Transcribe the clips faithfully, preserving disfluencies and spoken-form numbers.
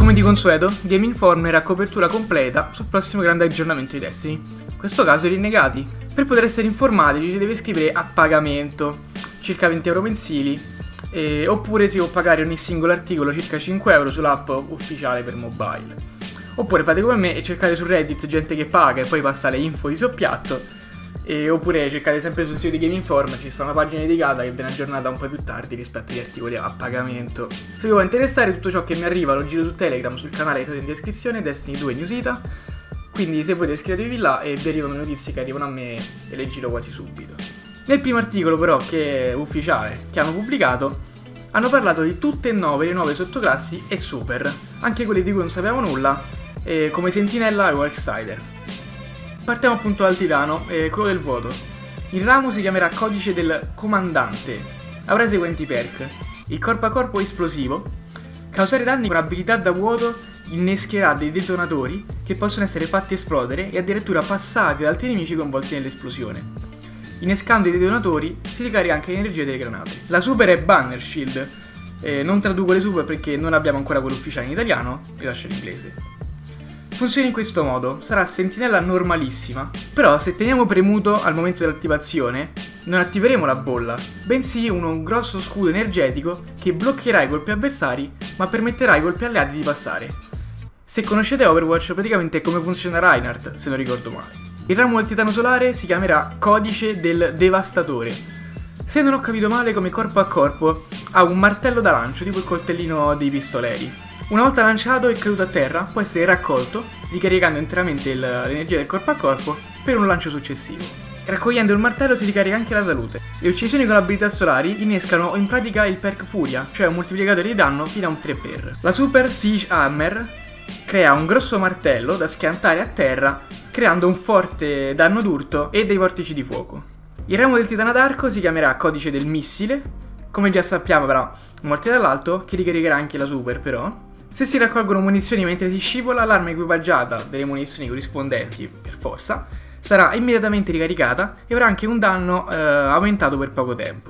come di consueto, Game Informer ha copertura completa sul prossimo grande aggiornamento di Destiny. In questo caso i rinnegati. Per poter essere informati ci si deve iscrivere a pagamento, circa venti euro mensili, eh, oppure si può pagare ogni singolo articolo circa cinque euro sull'app ufficiale per mobile. Oppure fate come me e cercate su Reddit gente che paga e poi passa le info di soppiatto. E oppure cercate sempre sul sito di Game Informer, ci sta una pagina dedicata che viene aggiornata un po' più tardi rispetto agli articoli a pagamento. Se vi può interessare tutto ciò che mi arriva lo giro su Telegram, sul canale che trovate in descrizione, Destiny due Newsita. Quindi se volete iscrivetevi là e vi arrivano le notizie che arrivano a me e le giro quasi subito. Nel primo articolo però, che è ufficiale, che hanno pubblicato, hanno parlato di tutte e nove le nuove sottoclassi e super, anche quelle di cui non sapevamo nulla, eh, come Sentinella e Walkstrider. Partiamo appunto dal titano, eh, quello del vuoto. Il ramo si chiamerà Codice del Comandante. Avrà i seguenti perk: il corpo a corpo esplosivo, causare danni con abilità da vuoto, innescherà dei detonatori che possono essere fatti esplodere e addirittura passati ad altri nemici coinvolti nell'esplosione. Innescando i detonatori si ricarica anche l'energia delle granate. La super è Banner Shield. Eh, non traduco le super perché non abbiamo ancora quello ufficiale in italiano, vi lascio l'inglese. Funziona in questo modo: sarà sentinella normalissima, però se teniamo premuto al momento dell'attivazione non attiveremo la bolla, bensì uno grosso scudo energetico che bloccherà i colpi avversari ma permetterà ai colpi alleati di passare. Se conoscete Overwatch praticamente è come funziona Reinhardt, se non ricordo male. Il ramo del titano solare si chiamerà Codice del Devastatore. Se non ho capito male, come corpo a corpo ha un martello da lancio tipo il coltellino dei pistoleri. Una volta lanciato e caduto a terra può essere raccolto, ricaricando interamente l'energia del corpo a corpo per un lancio successivo. Raccogliendo il martello si ricarica anche la salute. Le uccisioni con abilità solari innescano in pratica il perk Furia, cioè un moltiplicatore di danno fino a un tre per. La Super Siege Hammer crea un grosso martello da schiantare a terra, creando un forte danno d'urto e dei vortici di fuoco. Il ramo del titano d'arco si chiamerà Codice del Missile. Come già sappiamo avrà un morte dall'alto che ricaricherà anche la Super però. Se si raccolgono munizioni mentre si scivola, l'arma equipaggiata delle munizioni corrispondenti, per forza, sarà immediatamente ricaricata e avrà anche un danno eh, aumentato per poco tempo.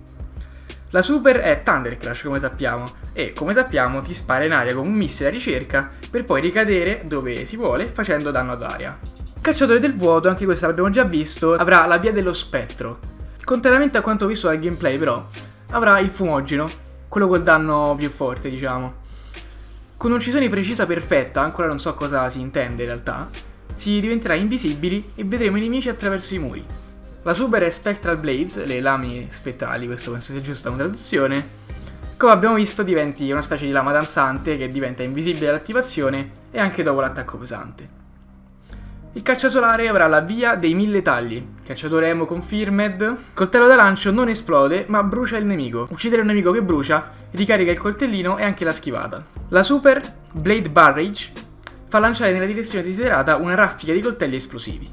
La super è Thunder Crash, come sappiamo, e come sappiamo ti spara in aria con un missile a ricerca per poi ricadere dove si vuole facendo danno ad aria. Cacciatore del vuoto, anche questo l'abbiamo già visto, avrà la via dello spettro. Contrariamente a quanto visto dal gameplay però, avrà il fumogeno, quello col danno più forte diciamo. Con un'uccisione precisa perfetta, ancora non so cosa si intende in realtà, si diventerà invisibili e vedremo i nemici attraverso i muri. La super è Spectral Blades, le lame spettrali, questo penso sia giusta una traduzione. Come abbiamo visto diventi una specie di lama danzante che diventa invisibile all'attivazione e anche dopo l'attacco pesante. Il cacciasolare avrà la via dei mille tagli, cacciatore emo confirmed. Coltello da lancio non esplode ma brucia il nemico. Uccidere un nemico che brucia ricarica il coltellino e anche la schivata. La super Blade Barrage fa lanciare nella direzione desiderata una raffica di coltelli esplosivi.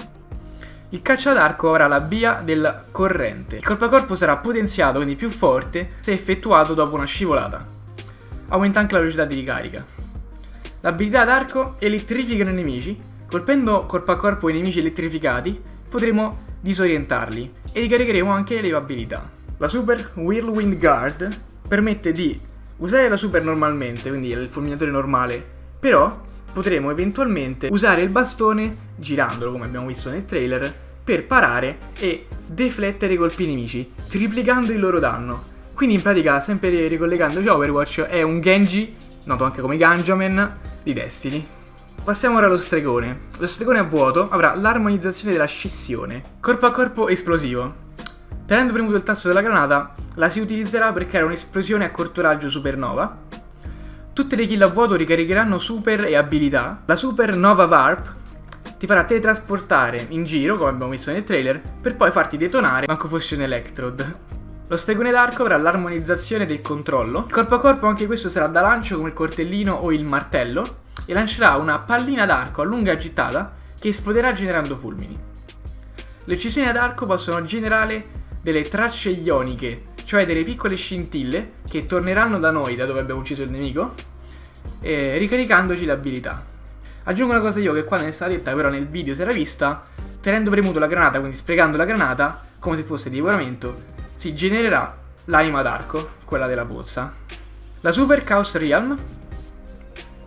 Il caccia d'arco avrà la via del corrente. Il corpo a corpo sarà potenziato, quindi più forte, se effettuato dopo una scivolata. Aumenta anche la velocità di ricarica. L'abilità d'arco elettrifica i nemici. Colpendo corpo a corpo i nemici elettrificati potremo disorientarli e ricaricheremo anche le abilità. La super Whirlwind Guard permette di usare la super normalmente, quindi il fulminatore normale, però potremo eventualmente usare il bastone girandolo, come abbiamo visto nel trailer, per parare e deflettere i colpi nemici, triplicando il loro danno. Quindi in pratica, sempre ricollegandoci a Overwatch, è un Genji, noto anche come Ganjaman, di Destiny. Passiamo ora allo stregone. Lo stregone a vuoto avrà l'armonizzazione della scissione. Corpo a corpo esplosivo. Tenendo premuto il tasto della granata, la si utilizzerà per creare un'esplosione a corto raggio supernova. Tutte le kill a vuoto ricaricheranno super e abilità. La super Nova Warp ti farà teletrasportare in giro, come abbiamo visto nel trailer, per poi farti detonare, manco fosse un Electrode. Lo stregone d'arco avrà l'armonizzazione del controllo. Il corpo a corpo anche questo sarà da lancio come il coltellino o il martello e lancerà una pallina d'arco a lunga gittata che esploderà generando fulmini. Le uccisioni ad arco possono generare delle tracce ioniche, cioè delle piccole scintille che torneranno da noi, da dove abbiamo ucciso il nemico, eh, ricaricandoci l'abilità. Aggiungo una cosa io che qua non è stata detta, però nel video si era vista: tenendo premuto la granata, quindi sprecando la granata, come se fosse di divoramento, si genererà l'anima d'arco, quella della pozza. La Super Chaos Realm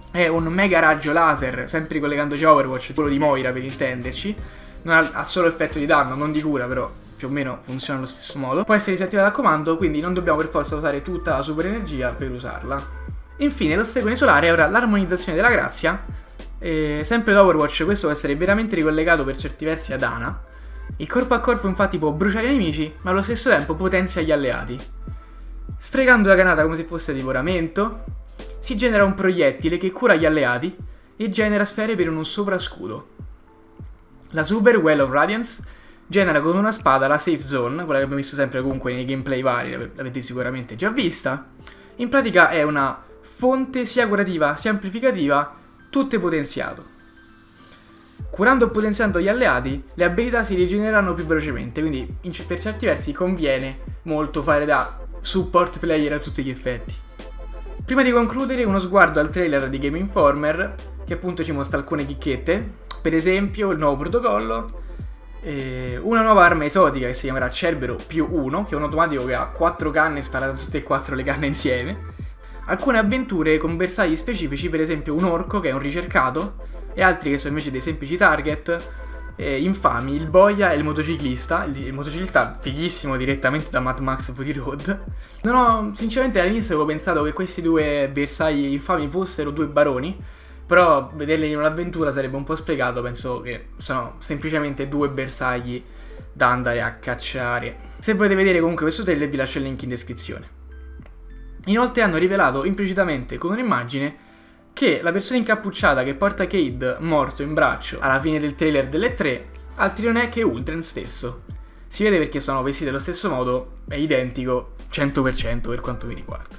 è un mega raggio laser, sempre ricollegandoci a Overwatch, quello di Moira per intenderci. Non ha, ha solo effetto di danno, non di cura, però più o meno funziona allo stesso modo. Può essere disattivata a comando, quindi non dobbiamo per forza usare tutta la super energia per usarla. Infine lo stregone solare avrà l'armonizzazione della grazia. E sempre da Overwatch questo può essere veramente ricollegato per certi versi ad Ana. Il corpo a corpo infatti può bruciare i nemici, ma allo stesso tempo potenzia gli alleati. Sfregando la granata come se fosse divoramento, si genera un proiettile che cura gli alleati e genera sfere per uno sovrascudo. La Super Well of Radiance genera con una spada la Safe Zone, quella che abbiamo visto sempre comunque nei gameplay vari, l'avete sicuramente già vista. In pratica è una fonte sia curativa sia amplificativa, tutte potenziato. Curando e potenziando gli alleati, le abilità si rigenereranno più velocemente, quindi per certi versi conviene molto fare da support player a tutti gli effetti. Prima di concludere, uno sguardo al trailer di Game Informer, che appunto ci mostra alcune chicchette, per esempio il nuovo protocollo, eh, una nuova arma esotica che si chiamerà Cerbero più uno, che è un automatico che ha quattro canne e spara da tutte e quattro le canne insieme, alcune avventure con bersagli specifici, per esempio un orco che è un ricercato, e altri che sono invece dei semplici target, eh, infami, il boia e il motociclista. Il, il motociclista fighissimo direttamente da Mad Max Fury Road. Non ho, sinceramente all'inizio avevo pensato che questi due bersagli infami fossero due baroni, però vederli in un'avventura sarebbe un po' sprecato, penso che sono semplicemente due bersagli da andare a cacciare. Se volete vedere comunque questo trailer vi lascio il link in descrizione. Inoltre hanno rivelato implicitamente con un'immagine che la persona incappucciata che porta Cayde morto in braccio alla fine del trailer delle tre altri non è che Uldren stesso. Si vede perché sono vestiti allo stesso modo, è identico cento per cento per quanto mi riguarda.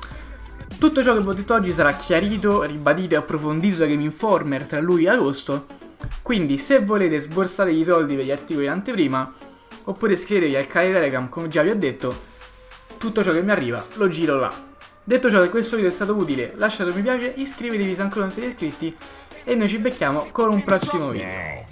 Tutto ciò che vi ho detto oggi sarà chiarito, ribadito e approfondito da Game Informer tra luglio e agosto, quindi se volete sborsate i soldi per gli articoli in anteprima oppure iscrivetevi al canale Telegram come già vi ho detto, tutto ciò che mi arriva lo giro là. Detto ciò, che questo video è stato utile, lasciate un mi piace, iscrivetevi se ancora non siete iscritti e noi ci becchiamo con un prossimo video.